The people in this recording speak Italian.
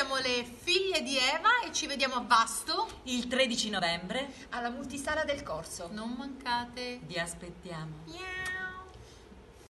siamo le figlie di Eva e ci vediamo a Vasto il 13 novembre alla multisala del corso. Non mancate. vi aspettiamo. Miau.